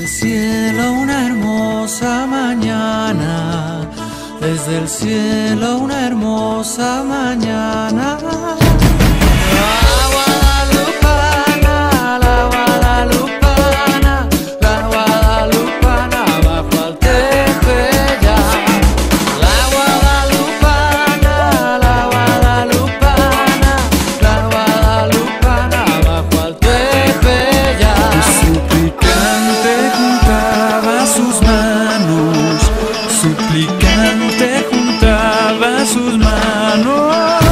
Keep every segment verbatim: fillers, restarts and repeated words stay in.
cielo una hermosa mañana, desde el cielo una hermosa mañana. Suplicante juntaba sus manos.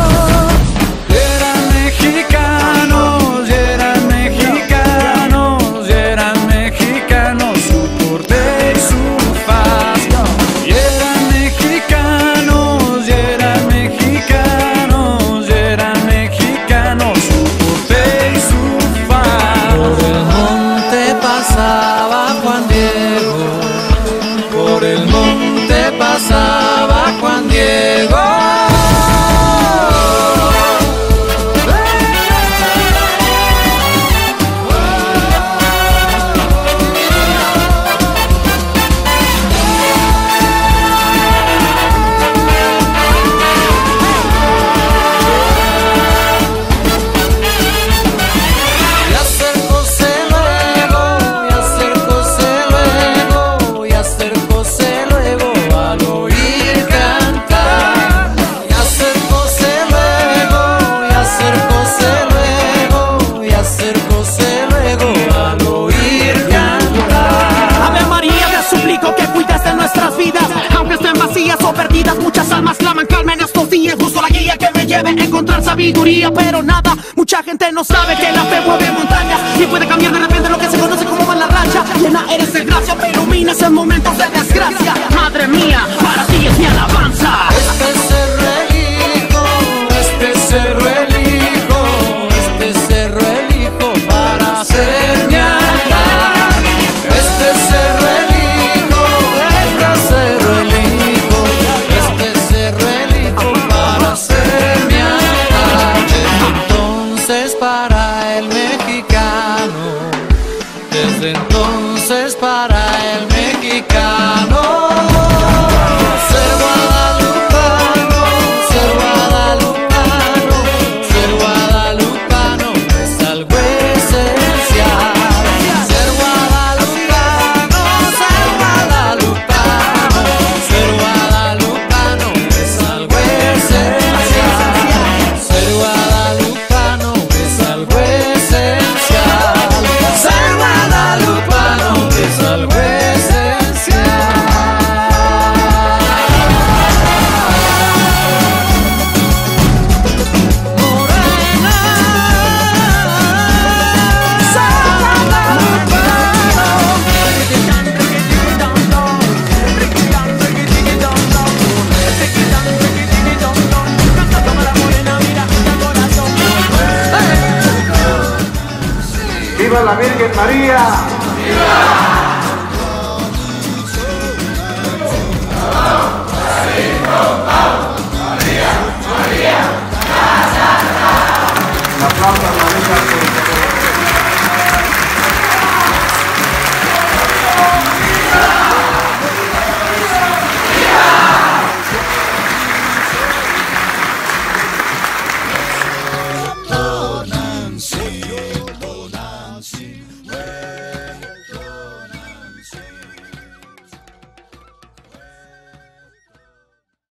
Eran mexicanos, eran mexicanos, eran mexicanos, su porte y su faz. Y eran mexicanos, eran mexicanos, eran mexicanos, su porte y su faz. Por el monte pasaba Juan Diego, por el monte pasaba Juan Diego. Perdidas, muchas almas claman calma en estos días. Busco la guía que me lleve a encontrar sabiduría, pero nada, mucha gente no sabe que la fe mueve montañas y puede cambiar de repente lo que se conoce como mala racha. Llena eres de gracia, me iluminas en momentos de desgracia. Madre mía, para ti es mi alabanza. Este cerro elijo, este cerro elijo, este cerro elijo para ser mi altar. Este cerro elijo, este cerro elijo. Para el mexicano, desde entonces para el mexicano, ser guadalupano, ser guadalupano, ser guadalupano es algo esencial. Ser guadalupano, ser guadalupano, ser guadalupano es algo esencial. Ser guadalupano es algo esencial. Ser guadalupano es algo esencial. Morena, ser guadalupano. ¡Viva la Virgen María! ¡Viva!